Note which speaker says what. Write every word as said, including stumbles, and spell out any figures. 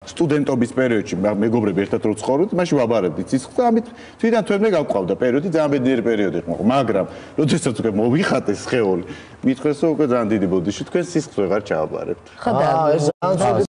Speaker 1: სტუდენტობის პერიოდში მეგობრები ერთად რო ცხოვრობთ, მაშინ ვაბარებდით სისხლს და ამით თვითონ თორმე გავყავდა პერიოდი, ძალიან ბედნიერი პერიოდი იყო, მაგრამ როდესაც უკვე მოვიხატეს სხეული, მithქვეს რომ უკვე ძალიან დიდი ბოდიში თქვენ სისხლს ვეღარ ჩააბარებთ.
Speaker 2: ხოდა